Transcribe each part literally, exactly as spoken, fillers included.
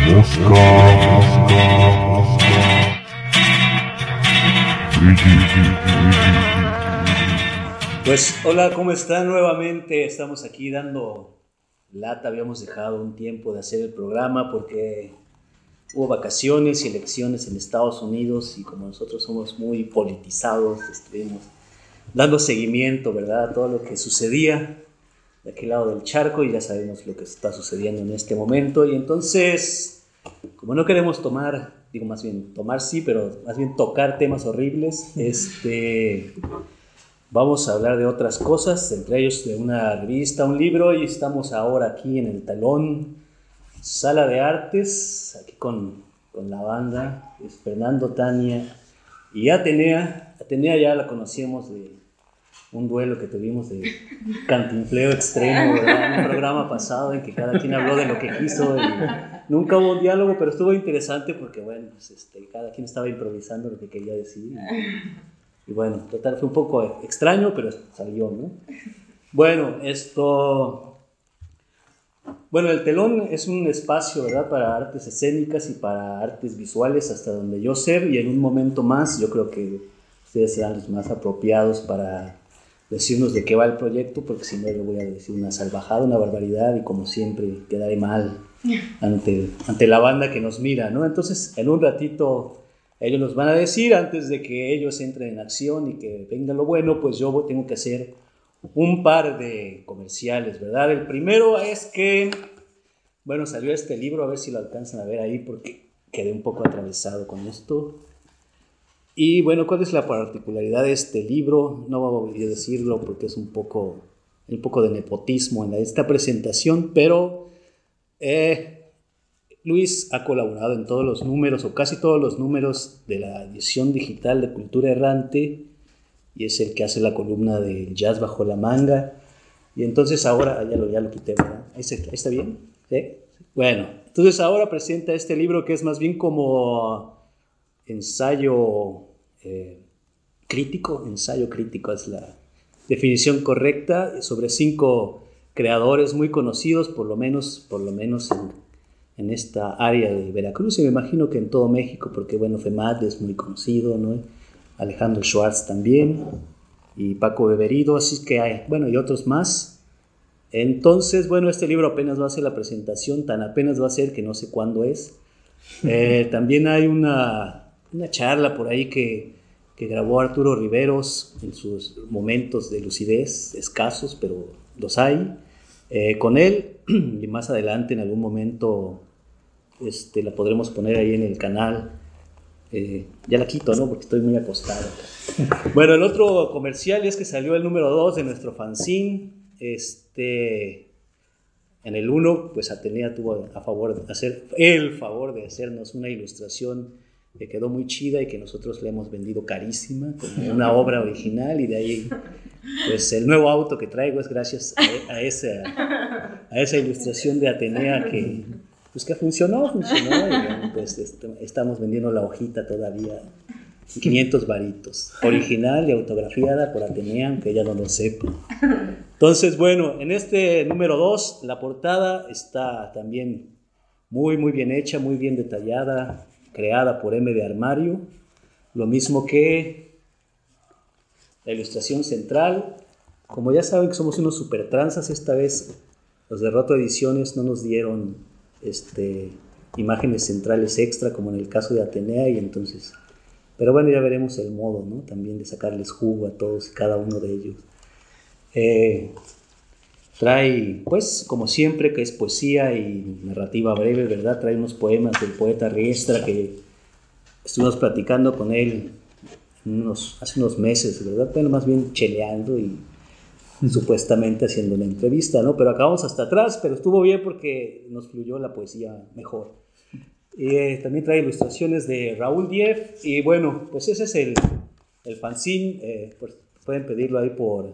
Mosca, mosca, mosca. Pues hola, ¿cómo están? Nuevamente estamos aquí dando lata. Habíamos dejado un tiempo de hacer el programa porque hubo vacaciones y elecciones en Estados Unidos y como nosotros somos muy politizados, estuvimos dando seguimiento, ¿verdad?, a todo lo que sucedía de aquel lado del charco y ya sabemos lo que está sucediendo en este momento. Y entonces, como no queremos tomar, digo más bien tomar sí, pero más bien tocar temas horribles, este, vamos a hablar de otras cosas, entre ellos de una revista, un libro, y estamos ahora aquí en el Talón, Sala de Artes, aquí con, con la banda, es Fernando, Tania y Atenea. Atenea ya la conocíamos de un duelo que tuvimos de cantinfleo extremo, ¿verdad? Un programa pasado en que cada quien habló de lo que quiso y nunca hubo un diálogo, pero estuvo interesante porque, bueno, pues, este, cada quien estaba improvisando lo que quería decir. Y, y bueno, total, fue un poco extraño, pero salió, ¿no? Bueno, esto... Bueno, el Telón es un espacio, ¿verdad?, para artes escénicas y para artes visuales, hasta donde yo sé, y en un momento más yo creo que ustedes serán los más apropiados para decirnos de qué va el proyecto, porque si no yo voy a decir una salvajada, una barbaridad, y como siempre quedaré mal ante, ante la banda que nos mira, ¿no? Entonces, en un ratito ellos nos van a decir, antes de que ellos entren en acción y que venga lo bueno, pues yo tengo que hacer un par de comerciales, ¿verdad? El primero es que, bueno, salió este libro, a ver si lo alcanzan a ver ahí, porque quedé un poco atravesado con esto. Y bueno, ¿cuál es la particularidad de este libro? No voy a decirlo porque es un poco, un poco de nepotismo en esta presentación, pero eh, Luis ha colaborado en todos los números, o casi todos los números de la edición digital de Cultura Errante, y es el que hace la columna del Jazz Bajo la Manga. Y entonces ahora, ya lo, ya lo quité, ¿verdad? ¿Ahí, se, ¿Ahí está bien? ¿Sí? Bueno, entonces ahora presenta este libro que es más bien como ensayo eh, crítico, ensayo crítico es la definición correcta, sobre cinco creadores muy conocidos, por lo menos, por lo menos en, en esta área de Veracruz, y me imagino que en todo México, porque bueno, FEMAT es muy conocido, ¿no? Alejandro Schwartz también, y Paco Beberido, así que hay, bueno, y otros más. Entonces, bueno, este libro apenas va a ser la presentación, tan apenas va a ser que no sé cuándo es. Eh, también hay una, una charla por ahí que, que grabó Arturo Riveros en sus momentos de lucidez, escasos, pero los hay, eh, con él, y más adelante en algún momento este, la podremos poner ahí en el canal. Eh, ya la quito, ¿no?, porque estoy muy acostado. Bueno, el otro comercial es que salió el número dos de nuestro fanzine. Este, en el uno, pues Atenea tuvo a favor de hacer el favor de hacernos una ilustración que quedó muy chida y que nosotros le hemos vendido carísima, como una obra original, y de ahí, pues el nuevo auto que traigo es gracias a, a, esa, a esa ilustración de Atenea que... pues que funcionó, funcionó, y bueno, pues est- estamos vendiendo la hojita todavía, quinientos varitos, original y autografiada por Atenea, aunque ella no lo sepa. Entonces, bueno, en este número dos, la portada está también muy, muy bien hecha, muy bien detallada, creada por M de Armario, lo mismo que la ilustración central. Como ya saben que somos unos super tranzas, esta vez los de Roto Ediciones no nos dieron Este, imágenes centrales extra como en el caso de Atenea, y entonces, pero bueno, ya veremos el modo, ¿no?, también de sacarles jugo a todos y cada uno de ellos. Eh, trae, pues, como siempre, que es poesía y narrativa breve, ¿verdad? Trae unos poemas del poeta Riestra que estuvimos platicando con él unos, hace unos meses, ¿verdad? Bueno, más bien cheleando y supuestamente haciendo una entrevista, ¿no? Pero acabamos hasta atrás, pero estuvo bien porque nos fluyó la poesía mejor. Eh, también trae ilustraciones de Raúl Dief, y bueno, pues ese es el, el fanzine. Eh, pues pueden pedirlo ahí por,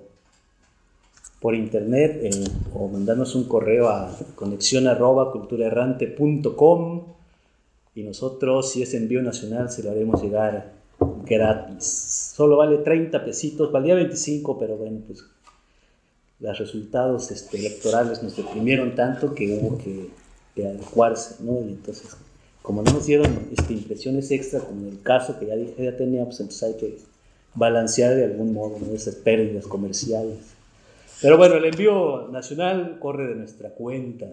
por internet, eh, o mandarnos un correo a conexión arroba culturaerrante punto com, y nosotros, si es envío nacional, se lo haremos llegar gratis. Solo vale treinta pesitos, valía veinticinco, pero bueno, pues los resultados este, electorales nos deprimieron tanto que hubo que de adecuarse, ¿no? Y entonces, como no nos dieron este, impresiones extra, como el caso que ya dije, ya tenía, pues entonces hay que balancear de algún modo, ¿no? Esas pérdidas comerciales. Pero bueno, el envío nacional corre de nuestra cuenta.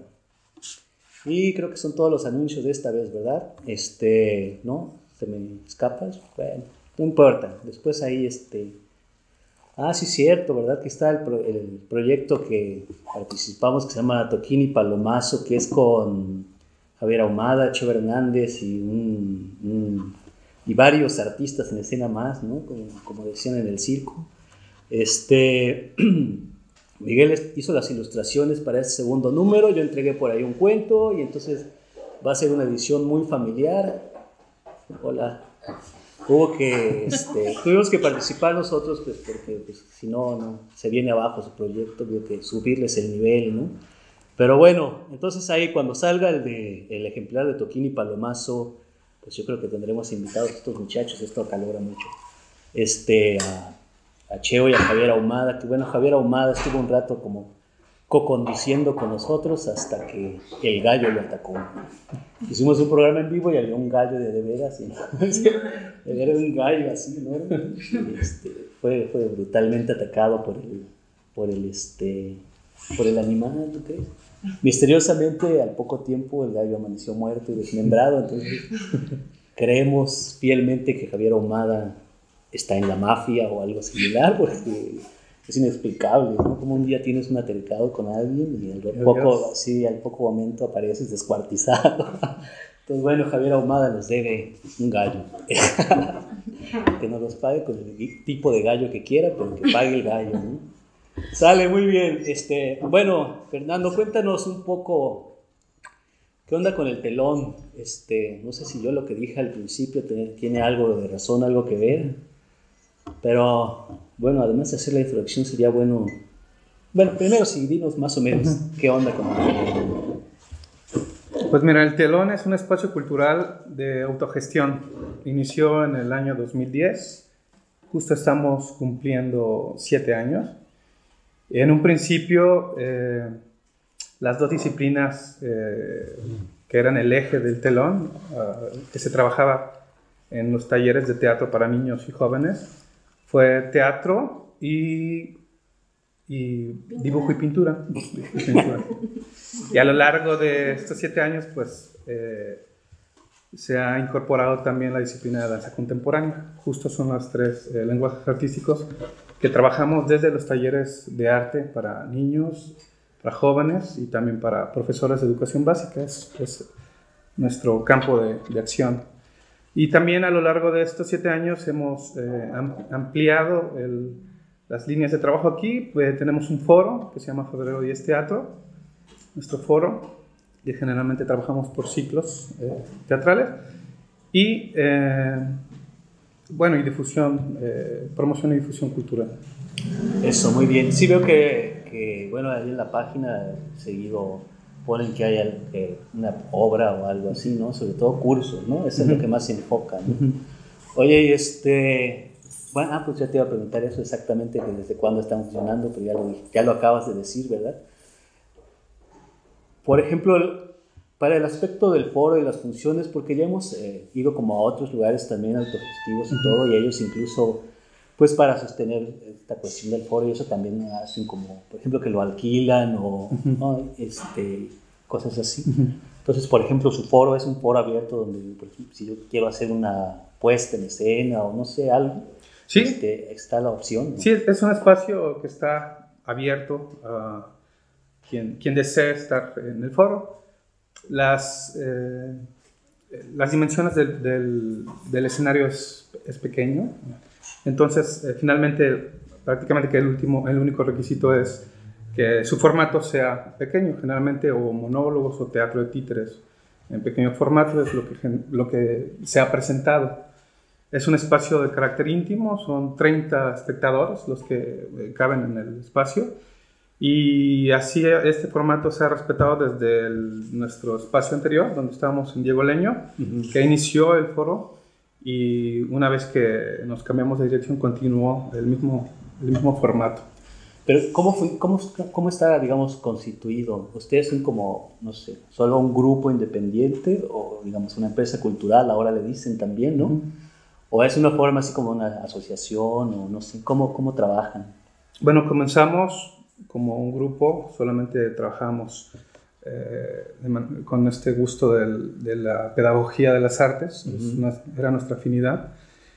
Y creo que son todos los anuncios de esta vez, ¿verdad? Este, ¿no? ¿Se me escapas? Bueno, no importa. Después ahí, este... Ah, sí, cierto, ¿verdad? Que está el, pro, el proyecto que participamos que se llama Toquín y Palomazo, que es con Javier Ahumada, Cheo Hernández y, un, un, y varios artistas en escena más, ¿no? Como, como decían en el circo. Este, Miguel hizo las ilustraciones para este segundo número, yo entregué por ahí un cuento y entonces va a ser una edición muy familiar. Hola. Hubo que, este, tuvimos que participar nosotros, pues, porque pues, si no, no, se viene abajo su proyecto, hubo que subirles el nivel, ¿no? Pero bueno, entonces ahí cuando salga el, de, el ejemplar de Toquín y Palomazo, pues yo creo que tendremos invitados a estos muchachos, esto acalora mucho, este, a, a Cheo y a Javier Ahumada, que bueno, Javier Ahumada estuvo un rato como co-conduciendo con nosotros hasta que el gallo lo atacó. Hicimos un programa en vivo y había un gallo de de veras, y era un gallo así, ¿no? Y este, fue, fue brutalmente atacado por el, por el, este, por el animal, ¿tú crees? Misteriosamente, al poco tiempo, el gallo amaneció muerto y desmembrado, entonces creemos fielmente que Javier Ahumada está en la mafia o algo similar, porque es inexplicable, ¿no? Como un día tienes un altercado con alguien y al poco, sí, al poco momento apareces descuartizado. Entonces, bueno, Javier Ahumada nos debe un gallo. Que nos los pague con el tipo de gallo que quiera, pero que pague el gallo, ¿no? Sale, muy bien. Este, bueno, Fernando, cuéntanos un poco qué onda con el telón. Este, no sé si yo lo que dije al principio tiene algo de razón, algo que ver, pero... Bueno, además de hacer la introducción sería bueno... Bueno, primero sí, dinos más o menos qué onda con el telón. Pues mira, el telón es un espacio cultural de autogestión. Inició en el año dos mil diez. Justo estamos cumpliendo siete años. En un principio, eh, las dos disciplinas eh, que eran el eje del telón, uh, que se trabajaba en los talleres de teatro para niños y jóvenes, fue teatro y, y dibujo y pintura. y pintura. Y a lo largo de estos siete años, pues, eh, se ha incorporado también la disciplina de danza contemporánea. Justo son los tres eh, lenguajes artísticos que trabajamos desde los talleres de arte para niños, para jóvenes y también para profesores de educación básica. Es, es nuestro campo de, de acción. Y también a lo largo de estos siete años hemos eh, ampliado el, las líneas de trabajo aquí. Pues tenemos un foro que se llama Febrero diez Teatro, nuestro foro, y generalmente trabajamos por ciclos eh, teatrales. Y, eh, bueno, y difusión, eh, promoción y difusión cultural. Eso, muy bien. Sí veo que, que bueno, ahí en la página seguido ponen que haya eh, una obra o algo así, ¿no? Sobre todo cursos, ¿no? Eso uh-huh. es lo que más se enfoca, ¿no? Uh-huh. Oye, y este... Bueno, ah, pues ya te iba a preguntar eso exactamente, que desde cuándo están funcionando, pero ya lo, ya lo acabas de decir, ¿verdad? Por ejemplo, para el aspecto del foro y las funciones, porque ya hemos eh, ido como a otros lugares también autogestivos y uh-huh. todo, y ellos incluso, pues para sostener esta cuestión del foro, y eso también hacen como, por ejemplo, que lo alquilan o uh-huh. ¿no? este, cosas así. Uh-huh. Entonces, por ejemplo, su foro es un foro abierto donde, por ejemplo, si yo quiero hacer una puesta en escena o no sé, algo, sí. este, está la opción, ¿no? Sí, es un espacio que está abierto a quien, quien desee estar en el foro. Las, eh, las dimensiones del, del, del escenario es, es pequeño. Entonces, eh, finalmente, prácticamente que el, último, el único requisito es que su formato sea pequeño, generalmente o monólogos o teatro de títeres en pequeño formato es lo que, lo que se ha presentado. Es un espacio de carácter íntimo, son treinta espectadores los que eh, caben en el espacio y así este formato se ha respetado desde el, nuestro espacio anterior, donde estábamos en Diego Leño, uh-huh. que inició el foro. Y una vez que nos cambiamos de dirección, continuó el mismo, el mismo formato. Pero ¿cómo, fue, cómo, ¿cómo está, digamos, constituido? ¿Ustedes son como, no sé, solo un grupo independiente o, digamos, una empresa cultural, ahora le dicen también, ¿no? Uh-huh. ¿O es una forma así como una asociación o no sé, cómo, cómo trabajan? Bueno, comenzamos como un grupo, solamente trabajamos eh, de, con este gusto del, de la pedagogía de las artes, uh-huh. una, era nuestra afinidad,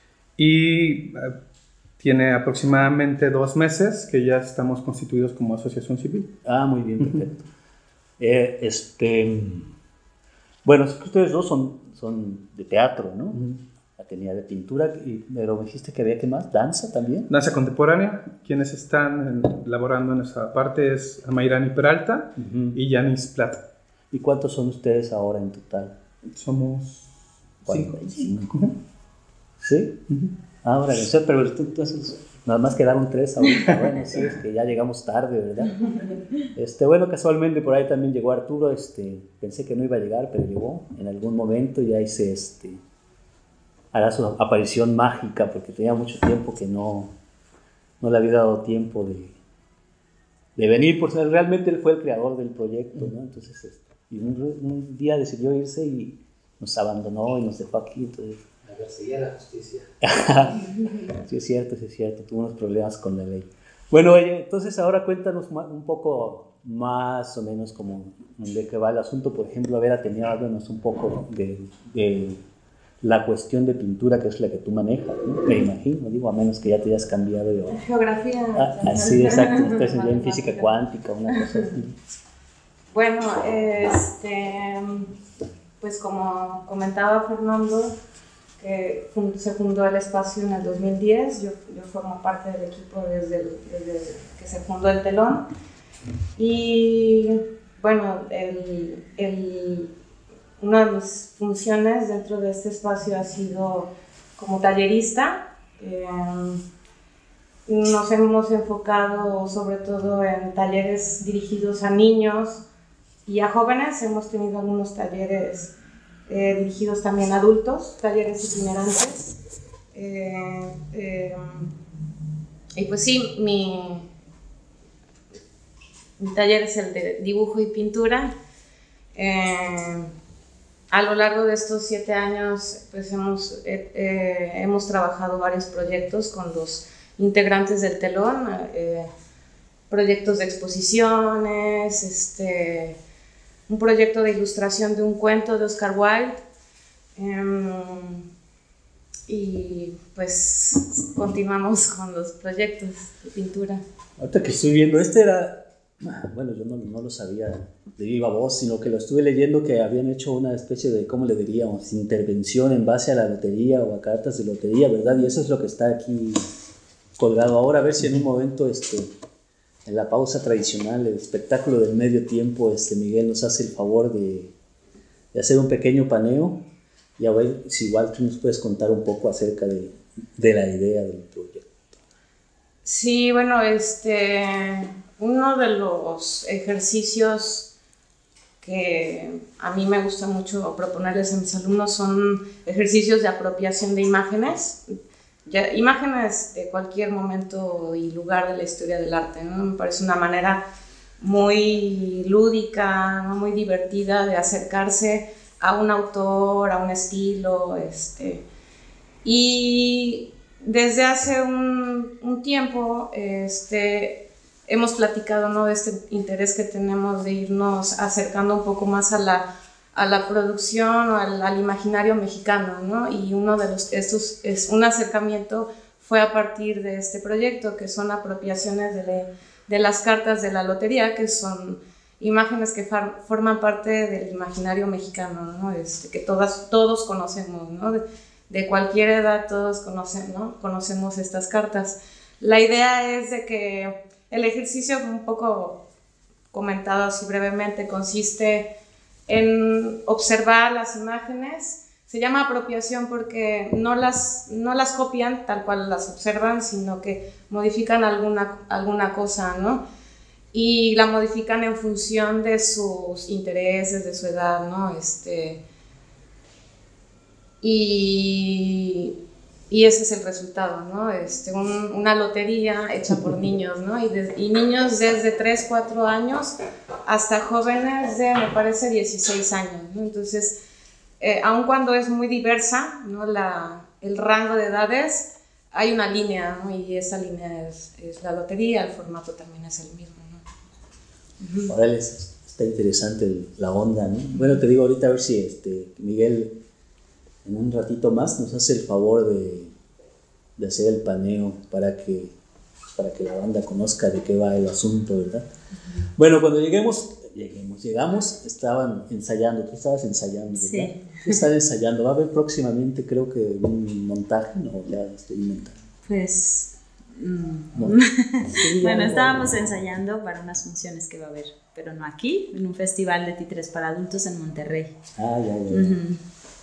y eh, tiene aproximadamente dos meses que ya estamos constituidos como asociación civil. Ah, muy bien, perfecto. eh, este, bueno, es que ustedes dos son, son de teatro, ¿no? Uh-huh. Tenía de pintura, y, pero me dijiste que había que más, danza también. Danza contemporánea, quienes están en, laborando en esa parte es Amairani Peralta uh-huh. y Yanis Plata. ¿Y cuántos son ustedes ahora en total? Somos cuarenta y cinco. Uh-huh. ¿Sí? Uh-huh. Ahora, no sé, pero entonces nada más quedaron tres ahorita. Bueno, sí, es que ya llegamos tarde, ¿verdad? Este, bueno, casualmente por ahí también llegó Arturo. Este, pensé que no iba a llegar, pero llegó en algún momento y ya hice este. Hará su aparición mágica, porque tenía mucho tiempo que no, no le había dado tiempo de, de venir, porque realmente él fue el creador del proyecto, ¿no? Entonces, este, y un, un día decidió irse y nos abandonó y nos dejó aquí, entonces... A perseguir a la justicia. Sí, es cierto, sí es cierto, tuvo unos problemas con la ley. Bueno, oye, entonces ahora cuéntanos un poco más o menos como de qué va el asunto. Por ejemplo, a ver, Atenea, háblanos un poco de... de la cuestión de pintura, que es la que tú manejas, ¿no? Me imagino, digo, a menos que ya te hayas cambiado de... Geografía. Ah, sí, exacto, estás ya en física cuántica, una cosa así. Bueno, este, pues como comentaba Fernando, que se fundó el espacio en el dos mil diez, yo, yo formo parte del equipo desde, el, desde que se fundó el telón, y bueno, el... el una de mis funciones dentro de este espacio ha sido como tallerista. Eh, nos hemos enfocado sobre todo en talleres dirigidos a niños y a jóvenes. Hemos tenido algunos talleres eh, dirigidos también a adultos, talleres itinerantes. Eh, eh, y pues sí, mi, mi taller es el de dibujo y pintura. Eh, A lo largo de estos siete años pues hemos, eh, eh, hemos trabajado varios proyectos con los integrantes del telón, eh, proyectos de exposiciones, este, un proyecto de ilustración de un cuento de Oscar Wilde, eh, y pues continuamos con los proyectos de pintura. Ahorita que estoy viendo, este era... Bueno, yo no, no lo sabía de viva voz, sino que lo estuve leyendo que habían hecho una especie de, ¿cómo le diríamos?, intervención en base a la lotería o a cartas de lotería, ¿verdad? Y eso es lo que está aquí colgado ahora. A ver si en un momento, este, en la pausa tradicional, el espectáculo del medio tiempo, este, Miguel nos hace el favor de, de hacer un pequeño paneo y a ver si igual tú nos puedes contar un poco acerca de, de la idea del proyecto. Sí, bueno, este... uno de los ejercicios que a mí me gusta mucho proponerles a mis alumnos son ejercicios de apropiación de imágenes, ya, imágenes de cualquier momento y lugar de la historia del arte, ¿no? Me parece una manera muy lúdica, ¿no? Muy divertida de acercarse a un autor, a un estilo, este, y desde hace un, un tiempo, este, hemos platicado, ¿no?, de este interés que tenemos de irnos acercando un poco más a la, a la producción o al, al imaginario mexicano, ¿no? Y uno de los, estos es un acercamiento fue a partir de este proyecto, que son apropiaciones de, le, de las cartas de la lotería, que son imágenes que far, forman parte del imaginario mexicano, ¿no? Este, que todas, todos conocemos, ¿no? De, de cualquier edad todos conocen, ¿no? Conocemos estas cartas. La idea es de que el ejercicio, un poco comentado así brevemente, consiste en observar las imágenes. Se llama apropiación porque no las, no las copian tal cual las observan, sino que modifican alguna, alguna cosa, ¿no? Y la modifican en función de sus intereses, de su edad, ¿no? Este, y, y ese es el resultado, ¿no? Este, un, una lotería hecha por niños, ¿no? Y, de, y niños desde tres, cuatro años hasta jóvenes de, me parece, dieciséis años, ¿no? Entonces, eh, aun cuando es muy diversa, ¿no? La, el rango de edades, hay una línea, ¿no? Y esa línea es, es la lotería, el formato también es el mismo, ¿no? Uh-huh. Ahora está interesante el, la onda, ¿no? Bueno, te digo ahorita a ver si este, Miguel en un ratito más nos hace el favor de, de hacer el paneo para que, para que la banda conozca de qué va el asunto, ¿verdad? Uh-huh. Bueno, cuando lleguemos, lleguemos, llegamos, estaban ensayando, tú estabas ensayando, ¿verdad? Sí. ¿Qué están ensayando? ¿Va a haber próximamente, creo que un montaje? No, ya estoy inventando. Pues, mmm. No. Bueno, estábamos ensayando para unas funciones que va a haber, pero no aquí, en un festival de títeres para adultos en Monterrey. Ah, ya, ya, ya. Uh-huh.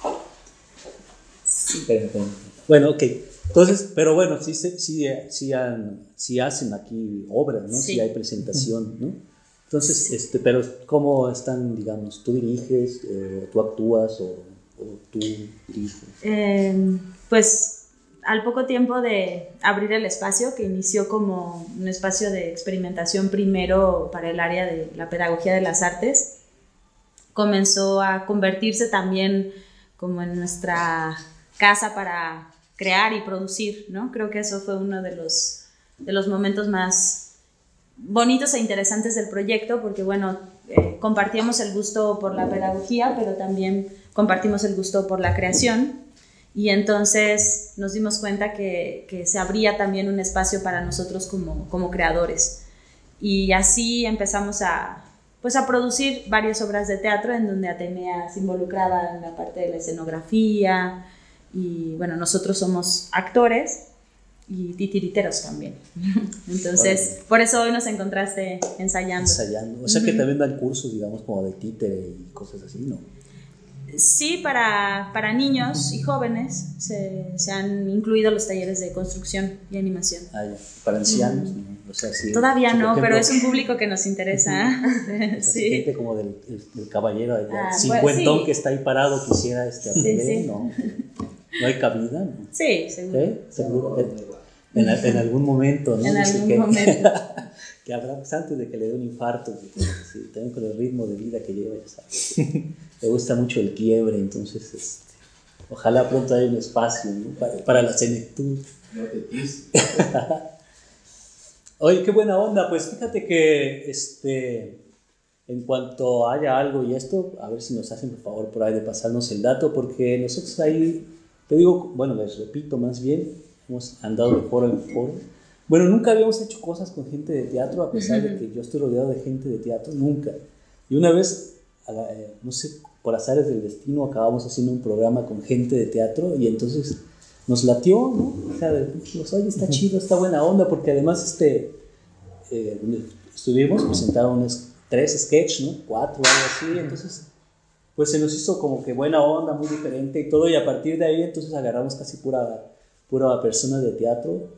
Sí. Pero, pero, bueno, ok. Entonces, pero bueno, sí, sí, sí, sí, han, sí hacen aquí obras, ¿no? Sí, sí hay presentación, ¿no? Entonces, sí. este, pero ¿cómo están, digamos, tú diriges, eh, tú actúas o, o tú diriges? Eh, pues al poco tiempo de abrir el espacio, que inició como un espacio de experimentación primero para el área de la pedagogía de las artes, comenzó a convertirse también como en nuestra casa para crear y producir, ¿no? Creo que eso fue uno de los, de los momentos más bonitos e interesantes del proyecto, porque bueno, eh, compartíamos el gusto por la pedagogía, pero también compartimos el gusto por la creación, y entonces nos dimos cuenta que, que se abría también un espacio para nosotros como, como creadores, y así empezamos a, pues a producir varias obras de teatro en donde Atenea se involucraba en la parte de la escenografía, y bueno, nosotros somos actores y titiriteros también. Entonces, bueno, por eso hoy nos encontraste ensayando. Ensayando. O sea, uh-huh, que también dan cursos, digamos, como de títere y cosas así, ¿no? Sí, para, para niños y jóvenes se, se han incluido los talleres de construcción y animación. Ah, ya. Para ancianos, uh-huh, ¿no? O sea, sí. Todavía no, ejemplo, pero es un público que nos interesa. Uh-huh. Sí. Gente como del, el, del caballero allá, ah, cincuentón, pues, sí, que está ahí parado, quisiera este, aprender, sí, sí. ¿no? ¿No hay cabida? ¿No? Sí, seguro. ¿Eh? ¿Seguro? En, en, en algún momento, ¿no? En Dice algún que, momento. Que habrá antes de que le dé un infarto, porque, sí, también con el ritmo de vida que lleva, ya sabes. Le gusta mucho el quiebre, entonces este, ojalá pronto haya un espacio, ¿no? para, para la senectud. No te quise. Oye, qué buena onda. Pues fíjate que este, en cuanto haya algo y esto, a ver si nos hacen por favor por ahí de pasarnos el dato, porque nosotros ahí, te digo, bueno, les repito más bien, hemos andado de foro en foro. Bueno, nunca habíamos hecho cosas con gente de teatro, a pesar de que yo estoy rodeado de gente de teatro, nunca. Y una vez, no sé, por azares del destino, acabamos haciendo un programa con gente de teatro y entonces nos latió, ¿no? O sea, dijimos, oye, está chido, está buena onda, porque además este, eh, estuvimos, presentaron unos tres sketches, ¿no? Cuatro, algo así, entonces pues se nos hizo como que buena onda, muy diferente y todo, y a partir de ahí entonces agarramos casi pura, pura persona de teatro.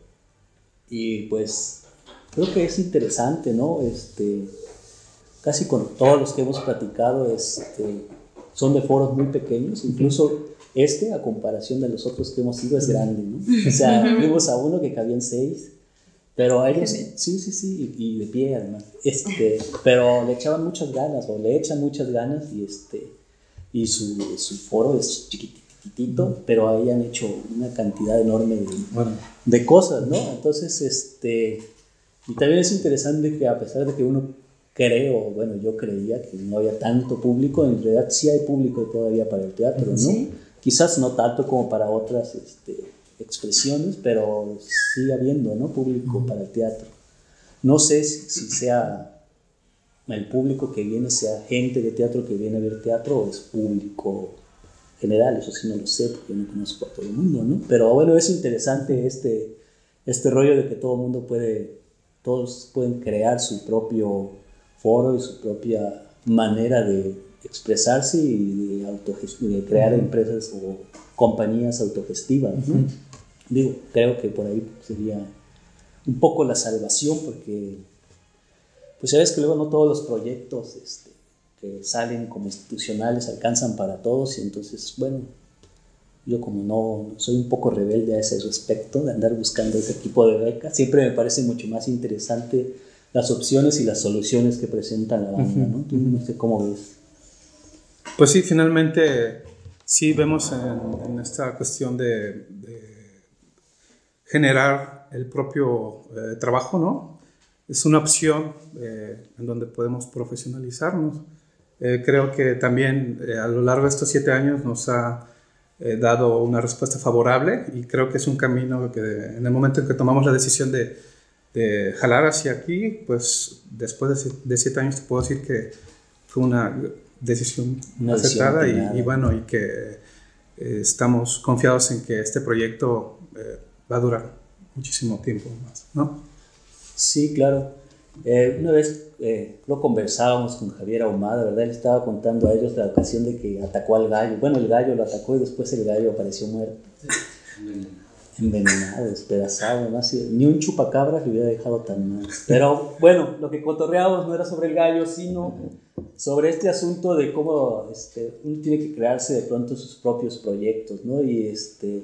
Y pues creo que es interesante, ¿no? Este, casi con todos los que hemos platicado este, son de foros muy pequeños, incluso este, a comparación de los otros que hemos ido, es grande, ¿no? O sea, vimos a uno que cabían seis, pero a ellos, sí, sí, sí, y, y de pie además, este, pero le echaban muchas ganas, o le echan muchas ganas, y, este, y su, su foro es chiquitito. Tito, pero ahí han hecho una cantidad enorme de, bueno, de cosas, ¿no? Entonces, este, y también es interesante que a pesar de que uno cree, o bueno, yo creía que no había tanto público, en realidad sí hay público todavía para el teatro, ¿no? Sí. Quizás no tanto como para otras este, expresiones, pero sigue habiendo, ¿no? Público uh-huh. para el teatro. No sé si, si sea el público que viene, sea gente de teatro que viene a ver teatro, o es público general, eso sí no lo sé porque no conozco a todo el mundo, ¿no? Pero bueno, es interesante este, este rollo de que todo el mundo puede, todos pueden crear su propio foro y su propia manera de expresarse y de, autogest- de crear uh-huh. empresas o compañías autogestivas, ¿no? Uh-huh. Digo, creo que por ahí sería un poco la salvación, porque pues sabes que luego no todos los proyectos este, que salen como institucionales alcanzan para todos, y entonces, bueno, Yo como no soy un poco rebelde a ese respecto, de andar buscando ese tipo de becas, siempre me parece mucho más interesante las opciones y las soluciones que presenta la banda, ¿no? Tú no sé cómo ves. Pues sí, finalmente sí vemos en, en esta cuestión de, de generar el propio eh, trabajo, ¿no? Es una opción eh, en donde podemos profesionalizarnos. Eh, creo que también eh, a lo largo de estos siete años nos ha eh, dado una respuesta favorable y creo que es un camino que en el momento en que tomamos la decisión de, de jalar hacia aquí, pues después de, de siete años te puedo decir que fue una decisión Una acertada decisión y, y bueno, y que eh, estamos confiados en que este proyecto eh, va a durar muchísimo tiempo más, ¿no? Sí, claro. Eh, una vez eh, lo conversábamos con Javier Ahumada, ¿verdad? Él estaba contando a ellos la ocasión de que atacó al gallo. Bueno, el gallo lo atacó y después el gallo apareció muerto. Envenenado, despedazado, ¿no? Así, ni un chupacabras le hubiera dejado tan mal. Pero bueno, lo que cotorreábamos no era sobre el gallo, sino sobre este asunto de cómo este, uno tiene que crearse de pronto sus propios proyectos, ¿no? Y, este,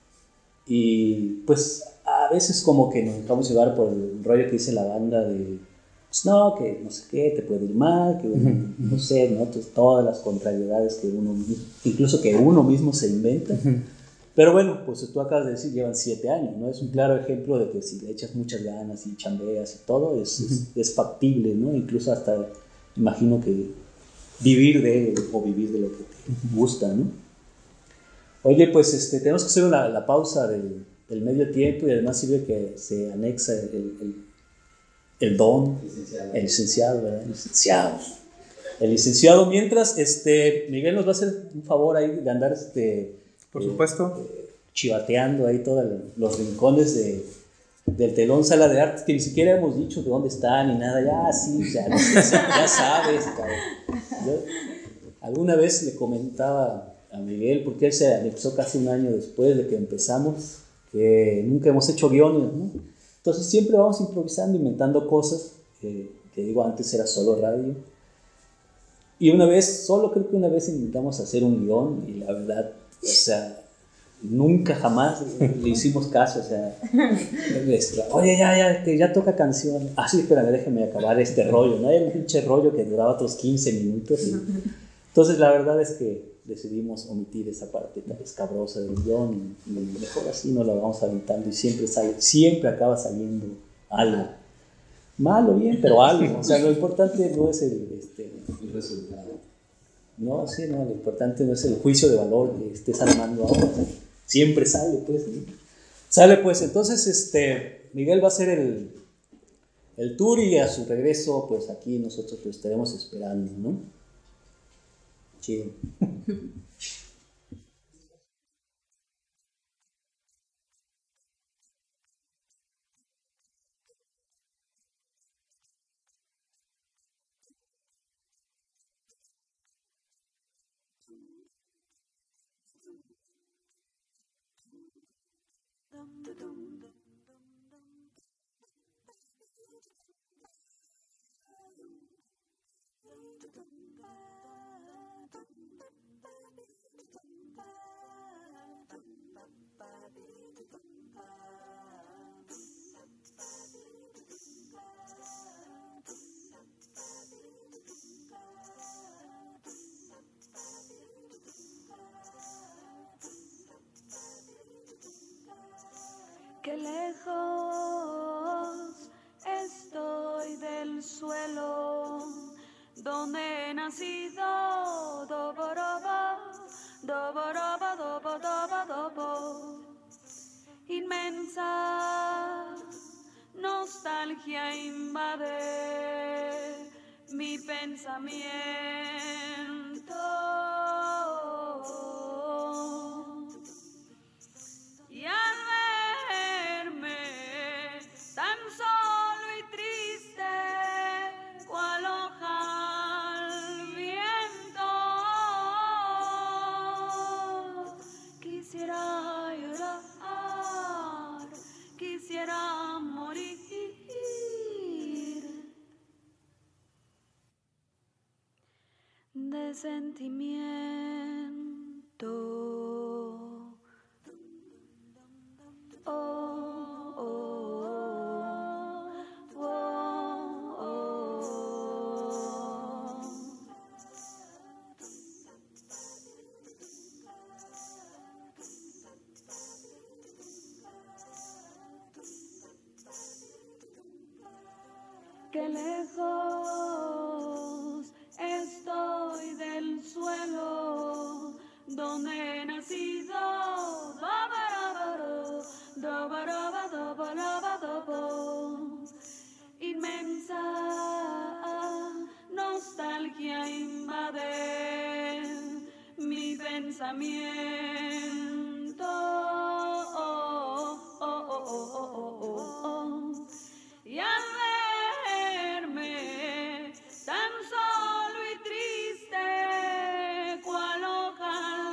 y pues a veces como que nos dejamos llevar por el rollo que dice la banda de, pues no, que no sé qué, te puede ir mal, que uno, no sé, ¿no? Todas las contrariedades que uno, incluso que uno mismo se inventa. Pero bueno, pues tú acabas de decir, llevan siete años, ¿no? Es un claro ejemplo de que si le echas muchas ganas y chambeas y todo, es, uh-huh. es, es factible, ¿no? Incluso hasta, imagino que vivir de, o vivir de lo que te gusta, ¿no? Oye, pues este, tenemos que hacer una, la pausa del, del medio tiempo y además sirve que se anexa el, el, el don, licenciado. el licenciado, ¿verdad? El licenciado. El licenciado, mientras, este, Miguel nos va a hacer un favor ahí de andar, este... Por supuesto. Eh, eh, chivateando ahí todos los rincones de, del telón Sala de Arte, que ni siquiera hemos dicho de dónde están ni nada. Ya, sí, ya, no sé, ya sabes, cabrón. Yo alguna vez le comentaba a Miguel, porque él se anexó casi un año después de que empezamos, que nunca hemos hecho guiones, ¿no? Entonces siempre vamos improvisando, inventando cosas, eh, que digo, antes era solo radio. Y una vez, solo creo que una vez intentamos hacer un guión y la verdad, o sea, nunca jamás le hicimos caso, o sea, oye, ya, ya, que ya toca canción. Ah, sí, espérame, déjame acabar este rollo, ¿no? Era un pinche rollo que duraba otros quince minutos. Y... entonces, la verdad es que decidimos omitir esa parte tan escabrosa del guión y, y mejor así nos la vamos aventando y siempre sale, siempre acaba saliendo algo. Mal o bien, pero algo. O sea, lo importante no es el, este, el resultado. No, sí, no, lo importante no es el juicio de valor que estés armando ahora. Siempre sale, pues. ¿No? Sale, pues. Entonces, este, Miguel va a hacer el, el tour y a su regreso, pues aquí nosotros lo estaremos esperando, ¿no? Chido. Qué lejos estoy del suelo donde he nacido, doboroba, doboroba, dobo, dobo, dobo. Inmensa nostalgia invade mi pensamiento. Y al verme tan solo y triste, cual hoja al viento, quisiera llorar, quisiera morir de sentimiento. pensamiento. Oh, oh, oh, oh, oh, oh, oh. Y al verme tan solo y triste, cual hoja al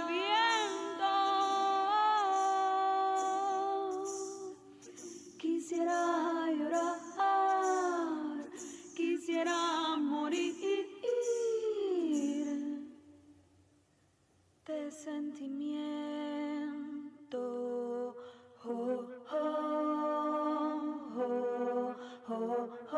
viento, quisiera llorar, quisiera morir de sentimiento. Oh, oh, oh, oh, oh, oh,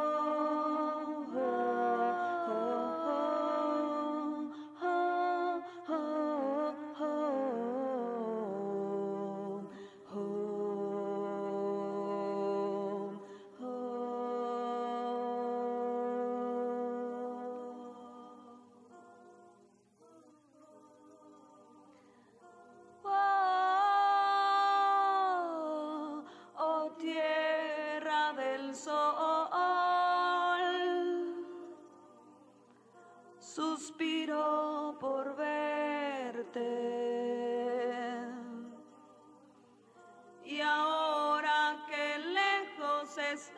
oh, tierra del sol, suspiro por verte. Y ahora que lejos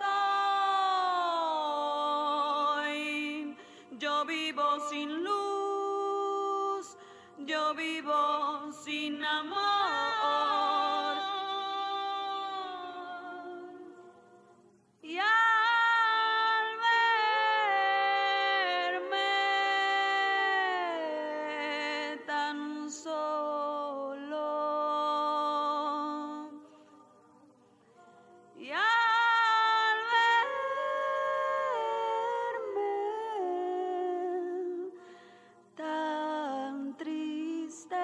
estoy, yo vivo sin luz, yo vivo sin amor. Y al verme tan solo, y al verme tan triste,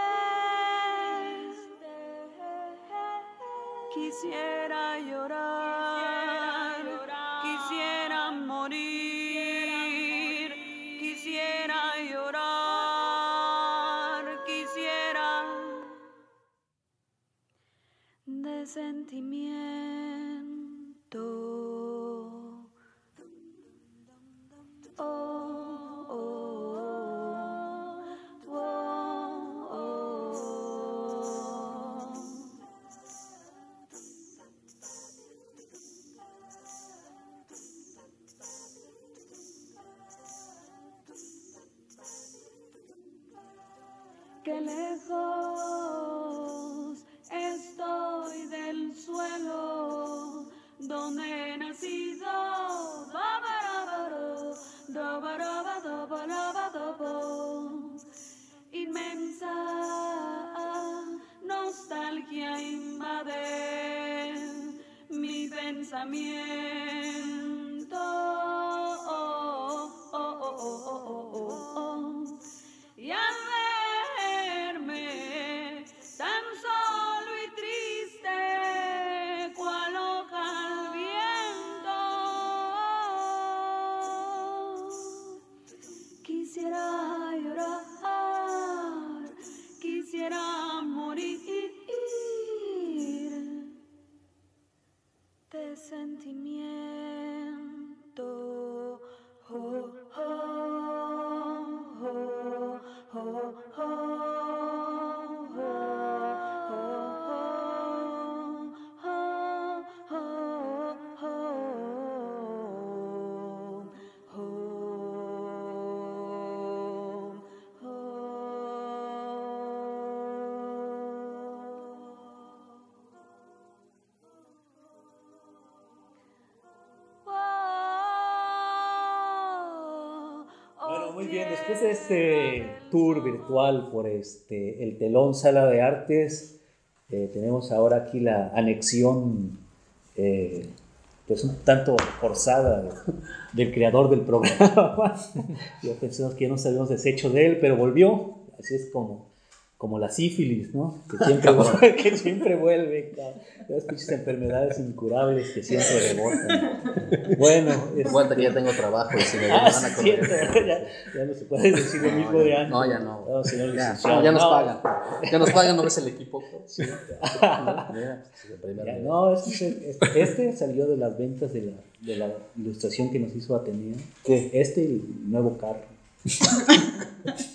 quisiera llorar, quisiera morir, quisiera llorar, quisiera de sentimiento. Oh, oh, oh, oh, oh. Qué lejos estoy del suelo donde he nacido. Dabarabaro, dabaraba, dabaraba, dabo. Inmensa nostalgia invade mi pensamiento. Oh, oh, oh, oh, oh, oh, oh. Y al verme tan solo y triste, cual hoja al viento, quisiera llorar, quisiera morir de sentimiento. Oh, oh, oh, oh, oh, Bueno, muy bien, después de este tour virtual por este, el Telón Sala de Artes, eh, tenemos ahora aquí la anexión, eh, pues un tanto forzada de- del creador del programa. Ya pensamos que ya nos habíamos deshecho de él, pero volvió. Así es como, como la sífilis, ¿no? Que siempre, vuelve, que siempre vuelve. cabrón. Las pinches enfermedades incurables que siempre rebotan. Bueno, Aguanta que ya este- tengo trabajo y si me Ah, van a sí, cierto, correr. ya, ya no se puede decir lo mismo No, de ya- antes. no, ya no. No, señor Ya, licenciado, no, ya nos no. pagan. Ya nos pagan, ¿no ves el equipo? Sí. Mira, pues, de primera Ya, vez. no, este, este- este salió de las ventas de la, de la ilustración que nos hizo Atenea. ¿Qué? Este y el nuevo carro.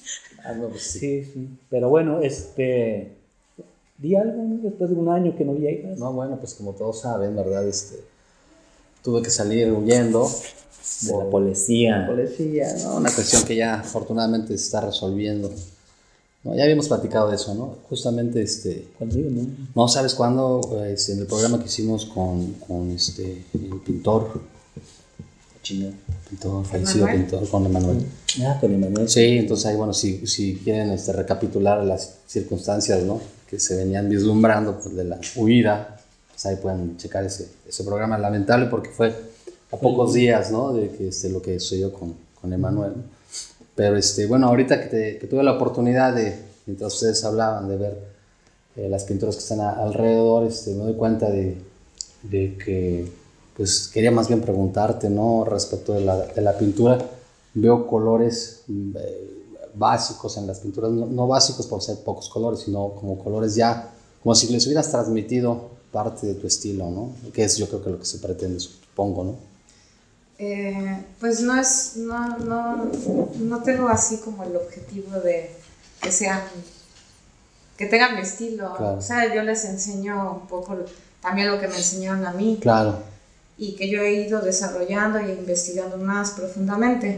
Ah, no, pues sí. Sí, sí. Pero bueno, este. Di algo, ¿no? Después de un año que no llegas. No, bueno, pues como todos saben, ¿verdad? Este, tuve que salir huyendo. De la por- policía. la policía, ¿no? Una cuestión que ya afortunadamente se está resolviendo. ¿No? Ya habíamos platicado de eso, ¿no? Justamente, este, Conmigo, ¿no? no sabes cuándo, este, en el programa que hicimos con, con este, el pintor, Chingada. pintor, fallecido ¿Emanuel? pintor, con Emanuel. Ah, con Emanuel. Sí, entonces ahí, bueno, si, si quieren este, recapitular las circunstancias, ¿no? Que se venían vislumbrando pues, de la huida, pues ahí pueden checar ese, ese programa lamentable porque fue a pocos días, ¿no? De que este, lo que sucedió con, con Emanuel, ¿no? Pero este, bueno, ahorita que, te, que tuve la oportunidad de, mientras ustedes hablaban, de ver eh, las pinturas que están a- alrededor, este, me doy cuenta de, de que, pues quería más bien preguntarte, ¿no? Respecto de la, de la pintura, veo colores mm, eh, básicos en las pinturas, no, no básicos por ser pocos colores, sino como colores ya, como si les hubieras transmitido parte de tu estilo, ¿no? Que es yo creo que lo que se pretende, supongo, ¿no? Eh, pues no es, no, no, no tengo así como el objetivo de que sean, que tengan mi estilo. Claro. O sea, yo les enseño un poco también lo que me enseñaron a mí Claro, y que yo he ido desarrollando e investigando más profundamente.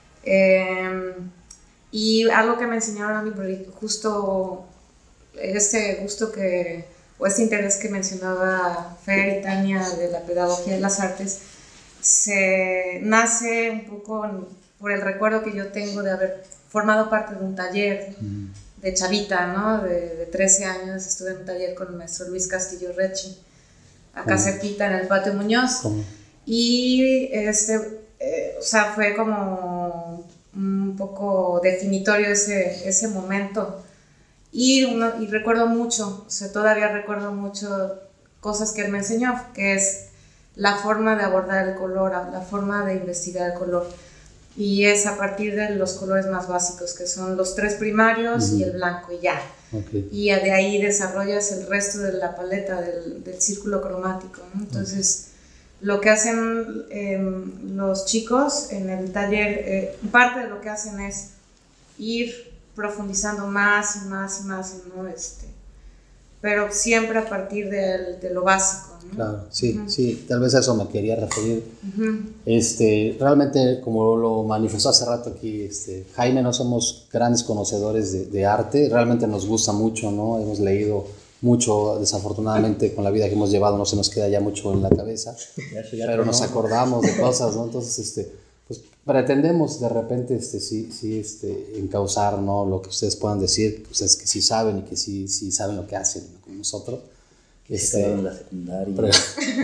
Eh, y algo que me enseñaron a mí, porque justo este gusto que, o este interés que mencionaba Fer y Tania de la pedagogía de las artes, se nace un poco por el recuerdo que yo tengo de haber formado parte de un taller de chavita, ¿no? De, de trece años estuve en un taller con el maestro Luis Castillo Rechi, acá ¿Cómo? cerquita en el Patio Muñoz. ¿cómo? Y este, eh, o sea, fue como un poco definitorio ese, ese momento. Y, uno, y recuerdo mucho, o sea, todavía recuerdo mucho cosas que él me enseñó, que es la forma de abordar el color, la forma de investigar el color. Y es a partir de los colores más básicos, que son los tres primarios Uh-huh. y el blanco, y ya. Okay. Y de ahí desarrollas el resto de la paleta del, del círculo cromático, ¿no? Entonces, lo que hacen eh, los chicos en el taller, eh, parte de lo que hacen es ir profundizando más y más y más, ¿no? Este, pero siempre a partir de, de lo básico, ¿no? Claro, sí, Ujú. sí, tal vez a eso me quería referir. Ujú. Este, realmente, como lo manifestó hace rato aquí este, Jaime, no somos grandes conocedores de, de arte, realmente nos gusta mucho, ¿no? Hemos leído mucho, desafortunadamente con la vida que hemos llevado no se nos queda ya mucho en la cabeza, Ya, ya pero nos no. acordamos de cosas, ¿no? Entonces, este, pues pretendemos de repente, este, sí, sí, este, encauzar, ¿no? Lo que ustedes puedan decir, ustedes que sí saben y que sí, sí saben lo que hacen, ¿no? Como nosotros. Que se Este, quedaron en la secundaria. Pero-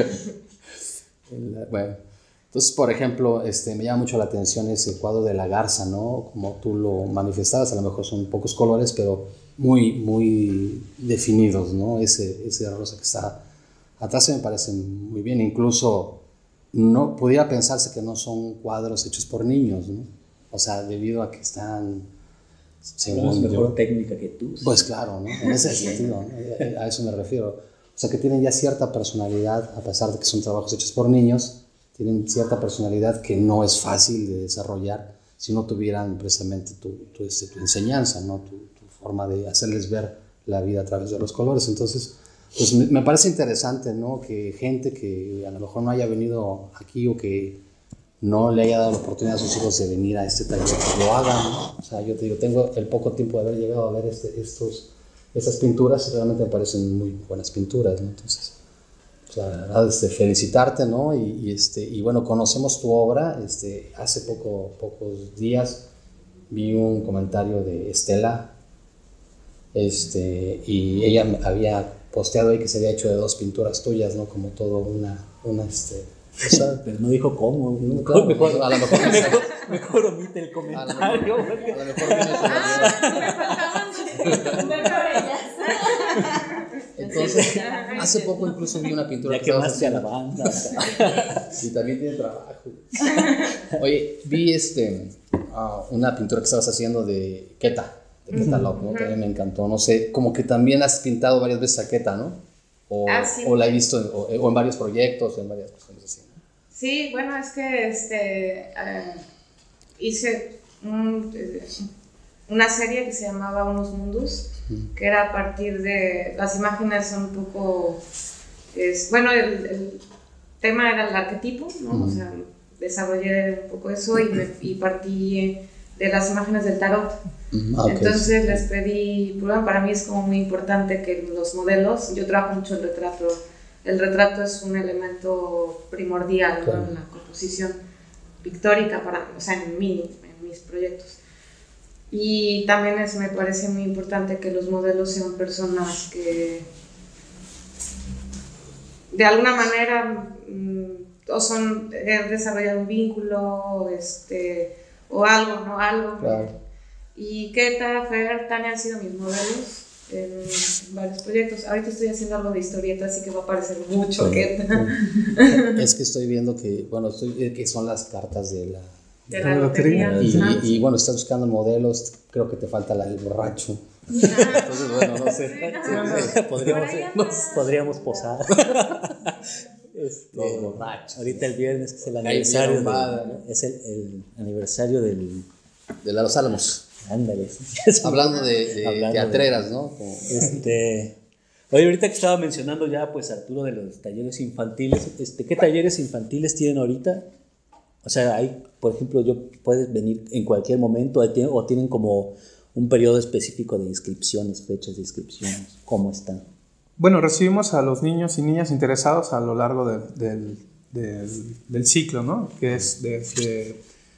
El- bueno, entonces, por ejemplo, este, me llama mucho la atención ese cuadro de la garza, ¿no? Como tú lo manifestabas, a lo mejor son pocos colores, pero muy, muy definidos, ¿no? Ese, ese rosa que está atrás me parece muy bien. Incluso no pudiera pensarse que no son cuadros hechos por niños, ¿no? O sea, debido a que están, Tenemos según mejor yo, técnica que tú. pues claro, ¿no? En ese sentido, ¿no? A eso me refiero. O sea, que tienen ya cierta personalidad, a pesar de que son trabajos hechos por niños, tienen cierta personalidad que no es fácil de desarrollar si no tuvieran precisamente tu, tu, este, tu enseñanza, ¿no? Tu, tu forma de hacerles ver la vida a través de los colores. Entonces, pues me, me parece interesante, ¿no? Que gente que a lo mejor no haya venido aquí o que no le haya dado la oportunidad a sus hijos de venir a este taller, que lo hagan, ¿no? O sea, yo te digo, tengo el poco tiempo de haber llegado a ver este, estos, estas pinturas y realmente me parecen muy buenas pinturas, ¿no? Entonces, pues, la verdad, este, felicitarte, ¿no? Y, y, este, y bueno, conocemos tu obra. Este, hace poco, pocos días vi un comentario de Estela, este, y ella me había posteado ahí que se había hecho de dos pinturas tuyas, ¿no? Como todo una, una este, o sea, Pero no dijo cómo. no, claro, mejor, a lo mejor no mejor, mejor omite el comentario. a lo mejor viene con Entonces, hace poco incluso vi una pintura Ya que estabas quemaste a la haciendo. banda. Sí, también tiene trabajo. Oye, vi este, ah, una pintura que estabas haciendo de Queta, de Queta Love, ¿no? También me encantó. No sé, como que también has pintado varias veces a Queta, ¿no? O, Ah, sí. o la he visto en, o, o en varios proyectos, o en varias cosas así. Sí, bueno, es que este, eh, hice un, eh, una serie que se llamaba Unos Mundos, que era a partir de, las imágenes son un poco, es, bueno, el, el tema era el arquetipo, ¿no? Uh-huh. O sea, desarrollé un poco eso y, me, y partí de las imágenes del tarot. Uh-huh. Okay. Entonces les pedí, bueno, para mí es como muy importante que los modelos, yo trabajo mucho el retrato, el retrato es un elemento primordial, claro, ¿no? En la composición pictórica, para, o sea, en, mí, en mis proyectos. Y también es, me parece muy importante que los modelos sean personas que de alguna manera mmm, o son, han desarrollado un vínculo este, o algo, ¿no? Algo. Claro. Y Keta, Fer, Tania han sido mis modelos en varios proyectos. Ahorita estoy haciendo algo de historieta, así que va a aparecer mucho Keta. Es que estoy viendo que, bueno, estoy, que son las cartas de la... De la lotería. Y, y, y bueno, estás buscando modelos, creo que te falta la, el borracho. Entonces, bueno, no sé. Sí, podríamos, nos podríamos posar. Este, Los borrachos. Ahorita el viernes, que es el aniversario, de, ¿no? Es el, el aniversario del... de la Los Álamos. Ándale. Hablando de, de Hablando teatreras, de, ¿no? Como... Este... Oye, ahorita que estaba mencionando ya, pues, Arturo, de los talleres infantiles, este, ¿qué talleres infantiles tienen ahorita? O sea, hay, por ejemplo, yo puedes venir en cualquier momento o tienen como un periodo específico de inscripciones, fechas de inscripciones. ¿Cómo están? Bueno, recibimos a los niños y niñas interesados a lo largo de, del, del, del ciclo, ¿no? Que es desde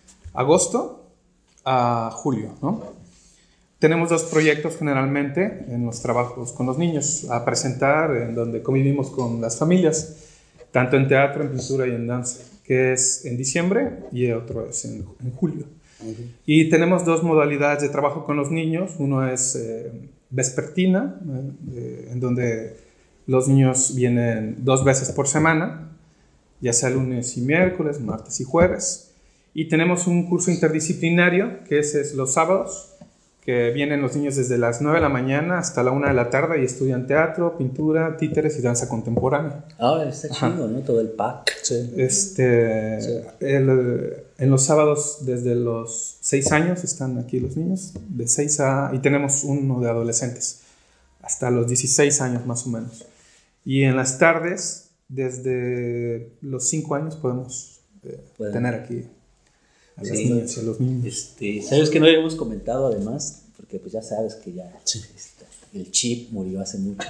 agosto a julio, ¿no? Tenemos dos proyectos generalmente en los trabajos con los niños a presentar, en donde convivimos con las familias, tanto en teatro, en pintura y en danza, que es en diciembre y otro es en, en julio. Uh-huh. Y tenemos dos modalidades de trabajo con los niños. Uno es eh, vespertina, eh, en donde los niños vienen dos veces por semana, ya sea lunes y miércoles, martes y jueves. Y tenemos un curso interdisciplinario, que es, es los sábados, que vienen los niños desde las nueve de la mañana hasta la una de la tarde y estudian teatro, pintura, títeres y danza contemporánea. Ah, está chido, ¿no? Todo el pack. Sí. Este, sí. El, en los sábados desde los seis años están aquí los niños, de seis a... y tenemos uno de adolescentes, hasta los dieciséis años más o menos. Y en las tardes, desde los cinco años podemos eh, bueno. tener aquí a las sí, niñas y a los niños. Este, ¿sabes que no habíamos comentado además? Porque pues ya sabes que ya sí. este, el chip murió hace mucho.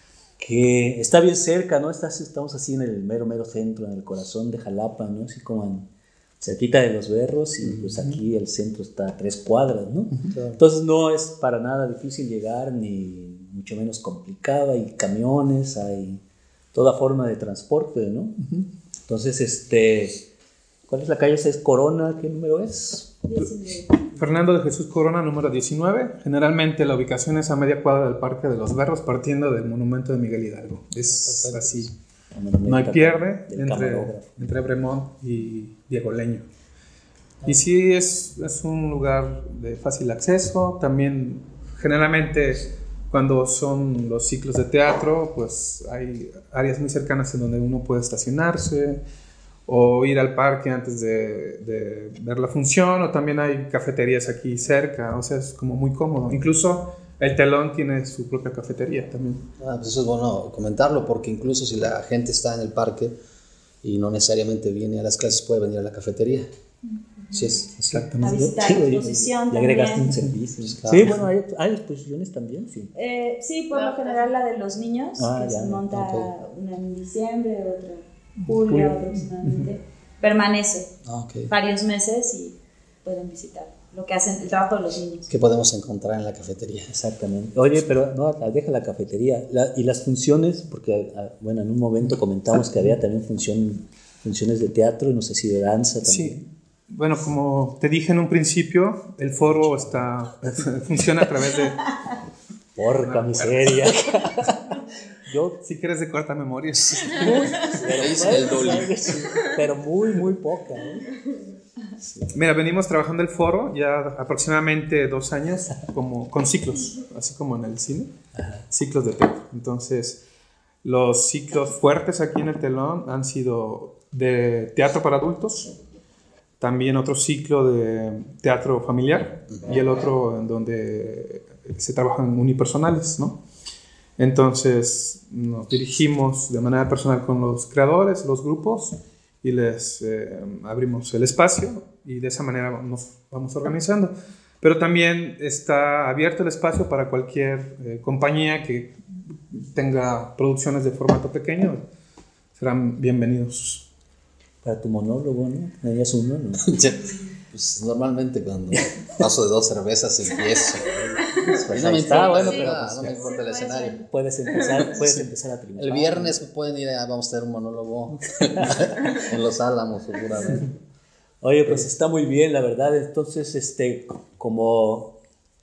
Que está bien cerca, ¿no? Estás, estamos así en el mero, mero centro, en el corazón de Jalapa, ¿no? Así como en, cerquita de Los Berros y pues aquí el centro está a tres cuadras, ¿no? Claro. Entonces no es para nada difícil llegar, ni mucho menos complicado. Hay camiones, hay toda forma de transporte, ¿no? Entonces, este... ¿cuál es la calle? ¿Es Corona? ¿Qué número es? diecinueve. Fernando de Jesús Corona, número diecinueve. Generalmente la ubicación es a media cuadra del Parque de Los Berros, partiendo del monumento de Miguel Hidalgo. Es Perfecto. Así. No hay pierde entre, entre Bremont y Diego Leño. Y sí, es, es un lugar de fácil acceso. También, generalmente, cuando son los ciclos de teatro, pues hay áreas muy cercanas en donde uno puede estacionarse o ir al parque antes de, de ver la función, o también hay cafeterías aquí cerca, o sea, es como muy cómodo. Incluso el Telón tiene su propia cafetería también. Ah, pues eso es bueno comentarlo, porque incluso si la gente está en el parque y no necesariamente viene a las clases, puede venir a la cafetería. Sí, es exactamente. A visitar la exposición. Le agregaste un servicio. Claro. Sí, bueno, hay, hay exposiciones también, sí. Eh, sí, por lo general la de los niños, ah, que ya, se monta okay. una en diciembre, otra julio, julio aproximadamente, permanece ah, okay. varios meses y pueden visitar lo que hacen, el trabajo de los niños. ¿Qué podemos encontrar en la cafetería? Exactamente. Oye, pero no, deja la cafetería. La, y las funciones, porque, bueno, en un momento comentamos que había también función, funciones de teatro y no sé si de danza también. Sí. Bueno, como te dije en un principio, el foro está, funciona a través de... Porca miseria. Yo, si quieres de corta memoria. Muy, pero, pero muy, muy poca. ¿eh? Sí. Mira, venimos trabajando el foro ya aproximadamente dos años como, con ciclos, así como en el cine, Ajá. ciclos de teatro. Entonces, los ciclos fuertes aquí en el Telón han sido de teatro para adultos, también otro ciclo de teatro familiar y el otro en donde se trabajan unipersonales, ¿no? Entonces nos dirigimos de manera personal con los creadores, los grupos, y les eh, abrimos el espacio y de esa manera nos vamos organizando. Pero también está abierto el espacio para cualquier eh, compañía que tenga producciones de formato pequeño, serán bienvenidos. Para tu monólogo, ¿no? ¿Tenías uno, no? Pues normalmente cuando paso de dos cervezas empiezo. Pues no ahí me está, importa, bueno, sí, pero no, pues, no me importa el escenario. Puedes empezar, puedes empezar a triunfar. El viernes pueden ir a, vamos a tener un monólogo en Los Álamos, seguramente. Oye, pues está muy bien, la verdad. Entonces, este, como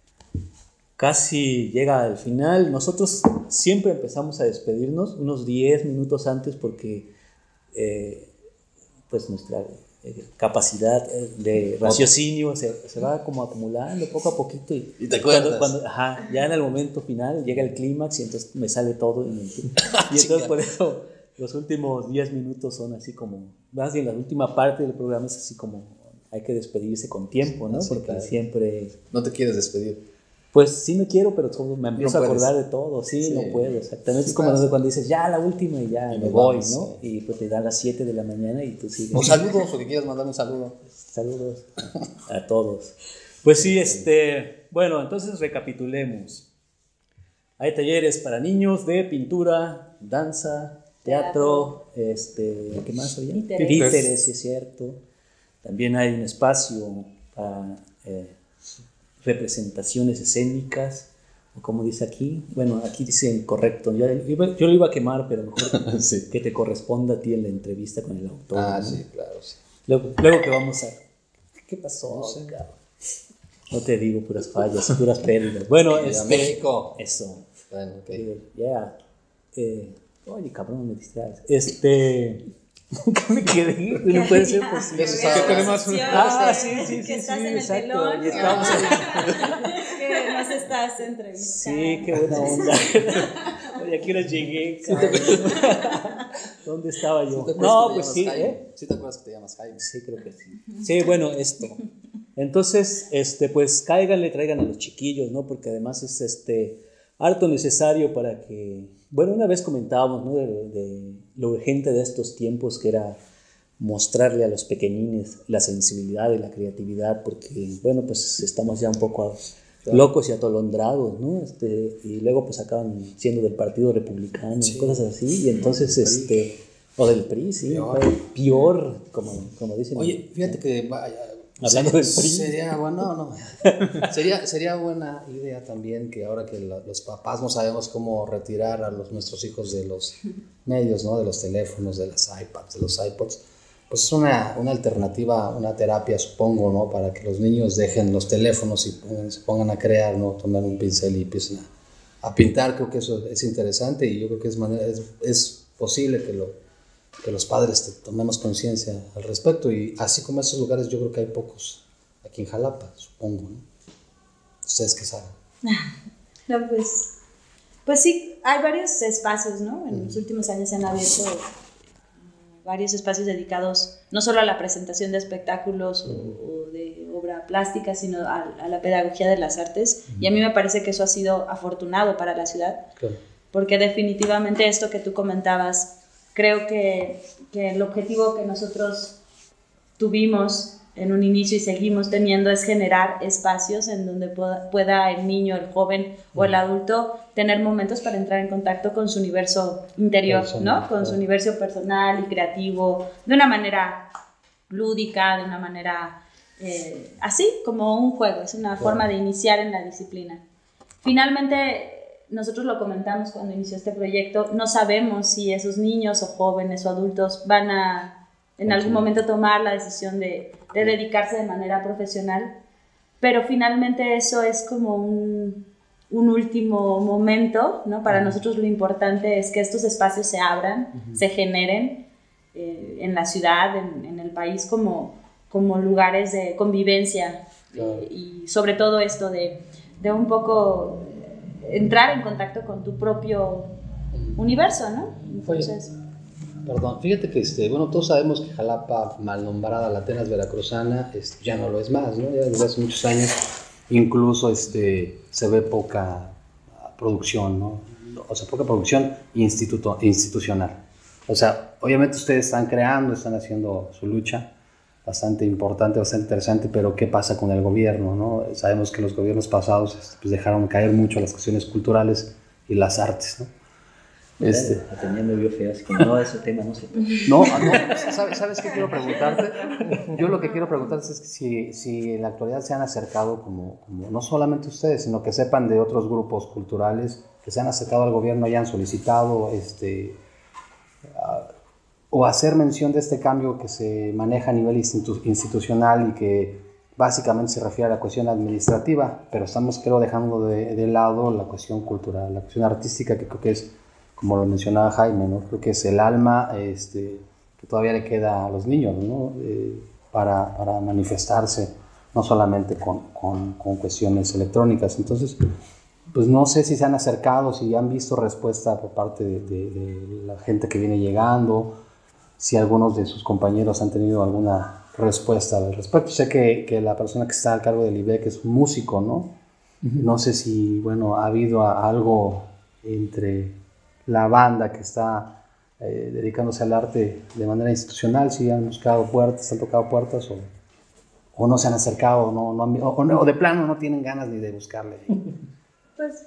casi llega al final, nosotros siempre empezamos a despedirnos unos diez minutos antes porque eh, pues nuestra eh, capacidad de raciocinio se, se va como acumulando poco a poquito. Y, ¿Y te acuerdas? Cuando, cuando, ajá, ya en el momento final llega el clímax y entonces me sale todo. Y, y entonces por eso los últimos diez minutos son así como, más bien la última parte del programa es así como hay que despedirse con tiempo, ¿no? Sí, Porque claro. siempre... No te quieres despedir. Pues sí me quiero, pero todo, me empiezo No a acordar puedes. de todo, sí, Sí. no puedo, exactamente. Sí es como pasa. cuando dices, ya la última y ya Y me nos voy, vamos, ¿no? Y pues te dan las siete de la mañana y tú sigues. O saludos, o que quieras mandar un saludo. Saludos a todos. Pues sí, este, bueno, entonces recapitulemos. Hay talleres para niños de pintura, danza, teatro, este, ¿qué más había? Títeres. Títeres, sí es cierto. También hay un espacio para eh, representaciones escénicas, o como dice aquí, bueno, aquí dice correcto, yo, iba- yo lo iba a quemar, pero mejor Sí. que te corresponda a ti en la entrevista con el autor. Ah, ¿no? sí, claro, sí. Luego, luego que vamos a... ¿Qué pasó? No sé. cabrón? No te digo puras fallas, puras pérdidas. Bueno, Y a este, México. Eso. Bueno, ok. Eh, Ya. Eh, oye, cabrón, me distraes. Este... Nunca me quedé, no puede ser posible. Eso Que sabe. tenemos un- Ah, sí, sí, sí, que sí, estás sí, en el exacto. telón. Y estamos ahí. Que nos estás entrevistando. Sí, qué buena onda. Oye, aquí hora llegué, cabrón. ¿Dónde estaba yo? ¿Sí te acuerdas No, que te pues llamas sí, Jaime? ¿eh? ¿Sí te acuerdas que te llamas Jaime? Sí, creo que sí. Sí, bueno, esto. Entonces, este, pues cáiganle, traigan a los chiquillos, ¿no? Porque además es este harto necesario para que, bueno, una vez comentábamos, ¿no? De, de lo urgente de estos tiempos que era mostrarle a los pequeñines la sensibilidad y la creatividad, porque, bueno, pues estamos ya un poco Claro. locos y atolondrados, ¿no? Este, y luego pues acaban siendo del Partido Republicano, Sí. cosas así, y entonces, este, o del P R I, sí, Peor. peor, como, como dicen. Oye, fíjate que vaya, Hablando del P R I. sería bueno, no, sería, sería buena idea también que ahora que la- los papás no sabemos cómo retirar a los, nuestros hijos de los medios, ¿no? De los teléfonos, de las iPads, de los iPods, pues es una, una alternativa, una terapia, supongo, ¿no? Para que los niños dejen los teléfonos y pongan- se pongan a crear, ¿no? Tomen un pincel y empiecen a, a pintar. Creo que eso es interesante y yo creo que es, manera, es, es posible que, lo, que los padres te- tomemos conciencia al respecto. Y así como esos lugares, yo creo que hay pocos aquí en Jalapa, supongo, ¿no? ¿Ustedes qué saben? No, pues, pues sí, hay varios espacios, ¿no? En los últimos años se han abierto eh, varios espacios dedicados no solo a la presentación de espectáculos o, o de obra plástica, sino a, a la pedagogía de las artes. Y a mí me parece que eso ha sido afortunado para la ciudad, Claro. porque definitivamente esto que tú comentabas, creo que, que el objetivo que nosotros tuvimos en un inicio y seguimos teniendo es generar espacios en donde pueda, pueda el niño, el joven o el adulto tener momentos para entrar en contacto con su universo interior, Personal, ¿no? Con su claro. universo personal y creativo, de una manera lúdica, de una manera eh, así, como un juego, es una forma de iniciar en la disciplina. Finalmente, nosotros lo comentamos cuando inició este proyecto, no sabemos si esos niños o jóvenes o adultos van a en algún momento tomar la decisión de, de dedicarse de manera profesional, pero finalmente eso es como un, un último momento, ¿no? Para nosotros lo importante es que estos espacios se abran, uh-huh. se generen eh, en la ciudad, en, en el país, como, como lugares de convivencia, claro. eh, y sobre todo esto de, de un poco entrar en contacto con tu propio universo, ¿no? Entonces, Perdón, fíjate que, este, bueno, todos sabemos que Jalapa, mal nombrada la Atenas veracruzana, este, ya no lo es más, ¿no? Ya desde hace muchos años incluso este, se ve poca producción, ¿no? O sea, poca producción instituto, institucional. O sea, obviamente ustedes están creando, están haciendo su lucha, bastante importante, bastante interesante, pero ¿qué pasa con el gobierno, no? Sabemos que los gobiernos pasados pues, dejaron caer mucho las cuestiones culturales y las artes, ¿no? Este. La tenía medio fea, así que no, ese tema no se puede. No, no, ¿sabes, ¿sabes qué quiero preguntarte? Yo lo que quiero preguntarte es que si, si en la actualidad se han acercado, como, como no solamente ustedes, sino que sepan de otros grupos culturales que se han acercado al gobierno y han solicitado este, uh, o hacer mención de este cambio que se maneja a nivel institu institucional y que básicamente se refiere a la cuestión administrativa, pero estamos, creo, dejando de, de lado la cuestión cultural, la cuestión artística, que creo que es, como lo mencionaba Jaime, ¿no? Creo que es el alma este, que todavía le queda a los niños, ¿no? eh, para, para manifestarse, no solamente con, con, con cuestiones electrónicas. Entonces, pues no sé si se han acercado, si han visto respuesta por parte de, de, de la gente que viene llegando, si algunos de sus compañeros han tenido alguna respuesta al respecto. Sé que, que la persona que está a cargo del I B E C es un músico, ¿no? Uh-huh. No sé si, bueno, ha habido a, algo entre la banda que está eh, dedicándose al arte de manera institucional, si han buscado puertas, han tocado puertas o, o no se han acercado, no, no han, o, o de plano no tienen ganas ni de buscarle. Pues,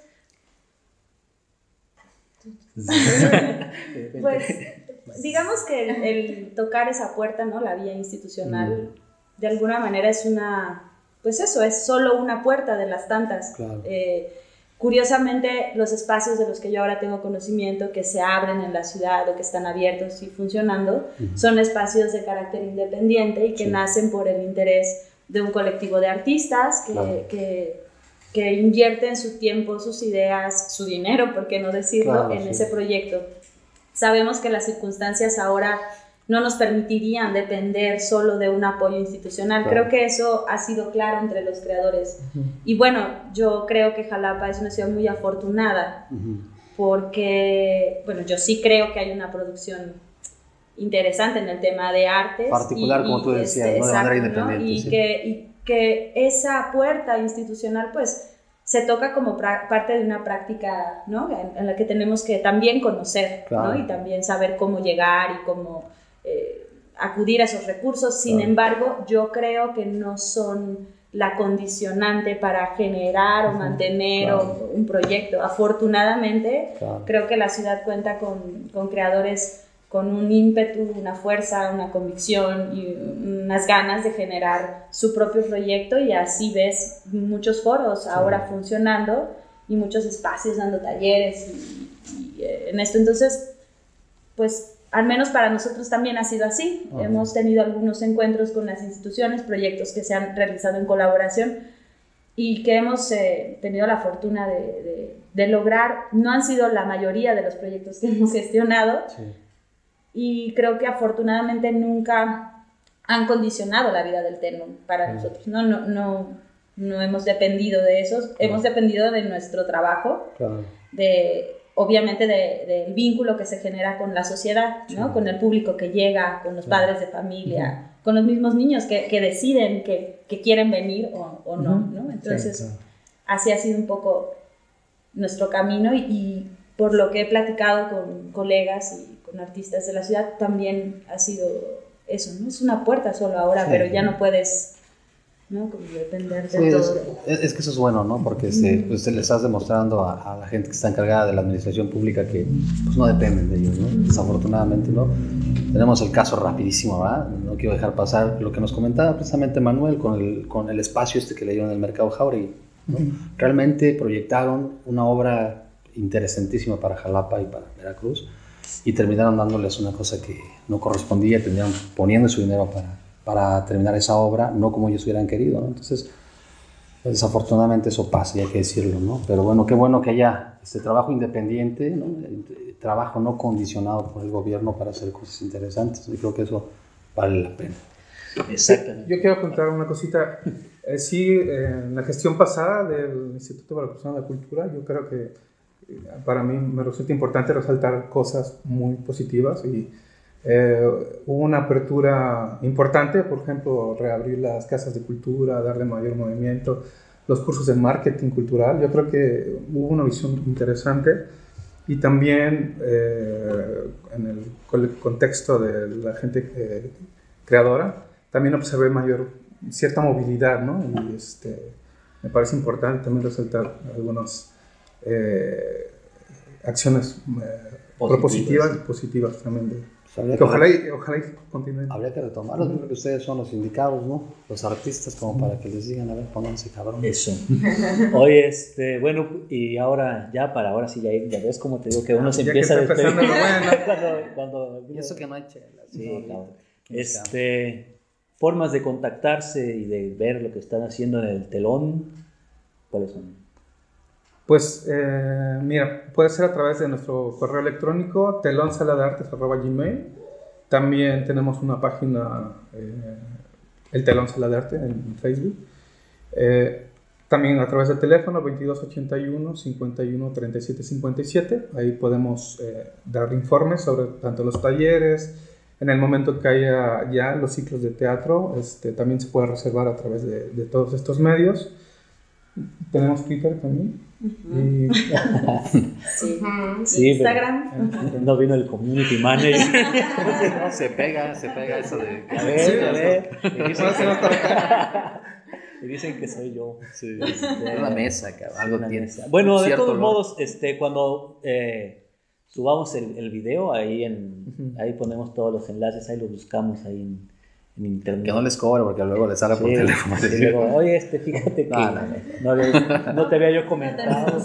pues digamos que el, el tocar esa puerta, ¿no? La vía institucional, mm. de alguna manera es una, pues eso, es solo una puerta de las tantas. Claro. Eh, Curiosamente, los espacios de los que yo ahora tengo conocimiento que se abren en la ciudad o que están abiertos y funcionando, uh-huh. son espacios de carácter independiente y que sí. nacen por el interés de un colectivo de artistas que, claro. que, que invierten su tiempo, sus ideas, su dinero, por qué no decirlo, claro, en sí. ese proyecto. Sabemos que las circunstancias ahora no nos permitirían depender solo de un apoyo institucional. Claro. Creo que eso ha sido claro entre los creadores. Uh-huh. Y bueno, yo creo que Jalapa es una ciudad muy afortunada, uh-huh. porque, bueno, yo sí creo que hay una producción interesante en el tema de artes. Particular, y, como tú decías, este, ¿no? De exacto, manera independiente. ¿no? Y, sí. que, y que esa puerta institucional, pues, se toca como pra- parte de una práctica, ¿no? En, en la que tenemos que también conocer, claro. ¿no? Y también saber cómo llegar y cómo eh, acudir a esos recursos. Sin claro. embargo, yo creo que no son la condicionante para generar o mantener claro. o, un proyecto. Afortunadamente, claro. creo que la ciudad cuenta con, con creadores con un ímpetu, una fuerza, una convicción y unas ganas de generar su propio proyecto, y así ves muchos foros sí. ahora funcionando y muchos espacios dando talleres y, y, eh, en esto. Entonces, pues al menos para nosotros también ha sido así. Uh-huh. Hemos tenido algunos encuentros con las instituciones, proyectos que se han realizado en colaboración y que hemos eh, tenido la fortuna de, de, de lograr. No han sido la mayoría de los proyectos que hemos gestionado, sí. y creo que afortunadamente nunca han condicionado la vida del Tenum para uh-huh. nosotros. No, no, no, no hemos dependido de eso, uh-huh. hemos dependido de nuestro trabajo, uh-huh. de... obviamente del de, de vínculo que se genera con la sociedad, ¿no? Sí. Con el público que llega, con los sí. padres de familia, uh-huh. con los mismos niños que, que deciden que, que quieren venir o, o no, uh-huh. ¿no? Entonces, sí, claro. así ha sido un poco nuestro camino, y, y por lo que he platicado con colegas y con artistas de la ciudad, también ha sido eso, ¿no? Es una puerta solo ahora, sí. pero ya no puedes... ¿no? Como depender de sí, todo. Es, es que eso es bueno, ¿no? Porque este, pues, te le estás demostrando a, a la gente que está encargada de la administración pública que pues, no dependen de ellos, ¿no? Desafortunadamente, ¿no? Tenemos el caso rapidísimo, ¿verdad? No quiero dejar pasar lo que nos comentaba precisamente Manuel con el, con el espacio este que le dieron en el Mercado Jauregui, ¿no? Uh-huh. Realmente proyectaron una obra interesantísima para Jalapa y para Veracruz, y terminaron dándoles una cosa que no correspondía, terminaron poniendo su dinero para para terminar esa obra, no como ellos hubieran querido, ¿no? Entonces, pues, desafortunadamente eso pasa, y hay que decirlo, ¿no? Pero bueno, qué bueno que haya este trabajo independiente, ¿no? Trabajo no condicionado por el gobierno para hacer cosas interesantes, y creo que eso vale la pena. Exactamente. Yo quiero contar una cosita. Eh, sí, eh, en la gestión pasada del Instituto Veracruzano de la Cultura, yo creo que eh, para mí me resulta importante resaltar cosas muy positivas, y Eh, hubo una apertura importante, por ejemplo, reabrir las casas de cultura, darle mayor movimiento, los cursos de marketing cultural. Yo creo que hubo una visión interesante y también eh, en el col- contexto de la gente eh, creadora, también observé mayor, cierta movilidad, ¿no? Y este, me parece importante también resaltar algunas eh, acciones eh, propositivas y positivas también de, Habría que que, ojalá y, ojalá y continúen. habría que retomarlos, porque ustedes son los indicados, ¿no? Los artistas, como para que les digan, a ver, pónganse cabrón. Eso. Oye, este, bueno, y ahora, ya para ahora sí, ya, ya ves como te digo que uno se Ya que empieza a está despedir. empezando lo bueno. cuando, cuando, Y eso que no hay chelas. Sí, ¿no? claro. Nos Este, formas de contactarse y de ver lo que están haciendo en el telón, ¿cuáles son? Pues eh, mira, puede ser a través de nuestro correo electrónico telonsaladeartes arroba gmail. También tenemos una página, eh, el Telón Sala de Arte en Facebook. Eh, también a través del teléfono veintidós ochenta y uno cincuenta y uno treinta y siete cincuenta y siete. Ahí podemos eh, dar informes sobre tanto los talleres. En el momento que haya ya los ciclos de teatro, este, también se puede reservar a través de, de todos estos medios. Tenemos Twitter también. Y, Sí. Sí, Instagram. pero no vino el community manager. No, se pega, se pega eso de... A ver, a ver. Y dicen, no, se nos y dicen que soy yo. Sí, es una mesa, cabrón. Algo Una tiene. mesa. Bueno, de Cierto todos olor. modos, este, cuando eh, subamos el, el video, ahí, en, Ujú. ahí ponemos todos los enlaces, ahí los buscamos ahí en, en internet. Que no les cobre porque luego les sale por Sí, teléfono. y luego, oye, este, fíjate que No, no, no, había- no te había yo comentado.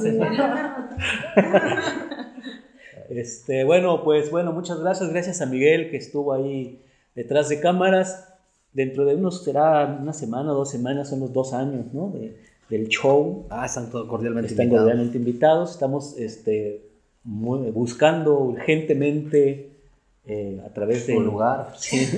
Este, bueno, pues bueno, muchas gracias. Gracias a Miguel que estuvo ahí detrás de cámaras. Dentro de unos, será una semana o dos semanas, son los dos años, ¿no? De- del show. Ah, están todos cordialmente Están invitados. cordialmente invitados. Estamos este, muy- buscando urgentemente eh, a través de... Un lugar. Sí.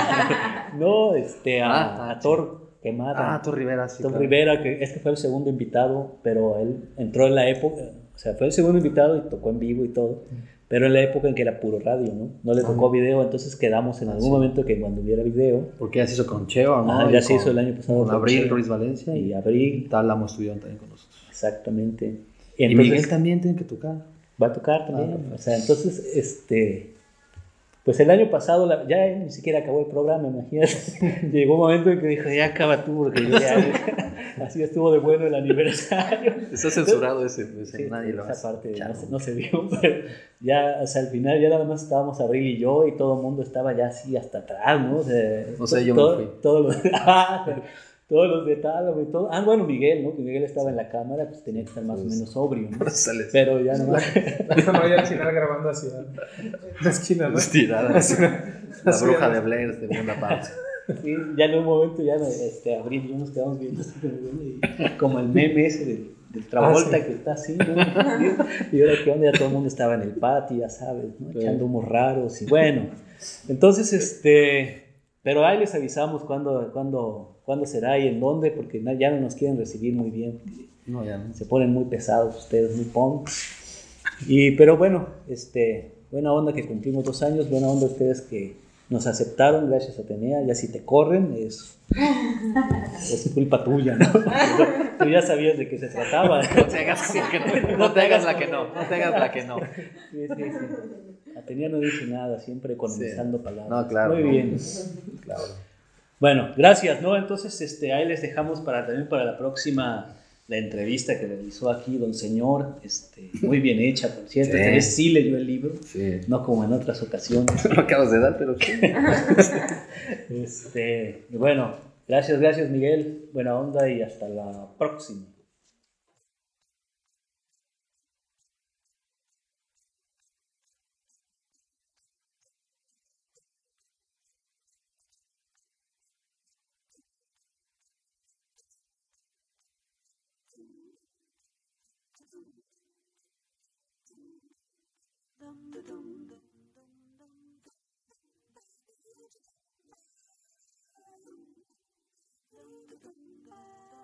No, este, a, Ah, a Thor Quemada. Ah, tú Rivera, sí. Tom claro. Rivera, que este fue el segundo invitado, pero él entró en la época, o sea, fue el segundo invitado y tocó en vivo y todo, pero en la época en que era puro radio, ¿no? No le tocó video, entonces quedamos en algún sí. momento que cuando hubiera video, Porque ya se hizo con Cheo, ¿no? ah, Y ya se con- hizo el año pasado. Con con Abril Cheo Ruiz Valencia y y Abril, Tálamo estuvieron también con nosotros. exactamente. Y Entonces, Miguel también tiene que tocar. va a tocar también, Ah, perfecto. o sea, entonces, este... Pues el año pasado la- ya ni siquiera acabó el programa, imagínate. Llegó un momento en que dijo, ya acaba tú, porque yo ya... Así estuvo de bueno el aniversario. Está censurado ese, ese Sí, nadie lo esa hace. parte no Chavo. se, no se vio, pero ya, o sea, al final ya nada más estábamos Abril y yo y todo el mundo estaba ya así hasta atrás, ¿no? O sea, No sé, yo me todo- fui. Todos los, ah, todos los de Tálamo y todo. Ah, bueno, Miguel, ¿no? Que Miguel estaba en la cámara, pues tenía que estar más o menos sobrio, ¿no? Sales Pero ya nomás... no vaya al final grabando hacia la esquina, ¿no? estirada. Así, La así, bruja ¿no? de Blair tenía una parte. Sí, ya en un momento ya este, Abril y yo nos quedamos viendo así como, y como el meme ese del, del Travolta Ah, sí. que está así, ¿no? Y ahora que onda, ya todo el mundo estaba en el patio, ya sabes, ¿no? Echando humos raros y bueno. Entonces, este, pero ahí les avisamos cuándo, cuándo, cuándo será y en dónde, porque na- ya no nos quieren recibir muy bien. No, ya no. Se ponen muy pesados ustedes, muy punks. Y, pero bueno, este, buena onda que cumplimos dos años, buena onda ustedes que nos aceptaron, gracias a Atenea. Ya si te corren, es, es culpa tuya, ¿no? Tú ya sabías de qué se trataba. No te hagas la que no. No te hagas la que no. No te hagas la que no. Sí, sí, sí. Atenea no dice nada, siempre economizando Sí. palabras. No, claro. Muy bien. Claro. Bueno, gracias, ¿no? Entonces, este, ahí les dejamos para también para la próxima la entrevista que realizó aquí don señor, este, muy bien hecha, por cierto. Sí. Esta vez sí leyó el libro, Sí. no como en otras ocasiones. Lo acabas de dar, pero sí. Este, y bueno, gracias, gracias Miguel, buena onda y hasta la próxima. Thank you.